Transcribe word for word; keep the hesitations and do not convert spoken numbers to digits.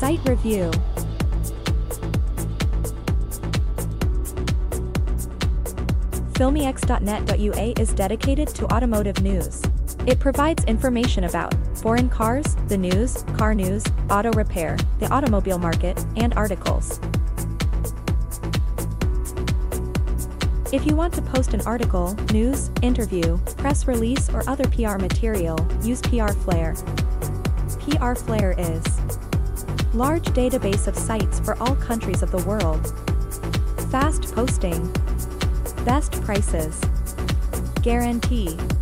Site review. filmiex dot net dot U A is dedicated to automotive news. It provides information about foreign cars, the news, car news, auto repair, the automobile market, and articles. If you want to post an article, news, interview, press release or other P R material, use P R Flare. P R Flare is large database of sites for all countries of the world. Fast posting. Best prices. Guarantee.